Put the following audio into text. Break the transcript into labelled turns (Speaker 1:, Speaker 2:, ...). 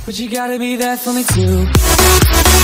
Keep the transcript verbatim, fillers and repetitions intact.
Speaker 1: But you gotta be there for me too.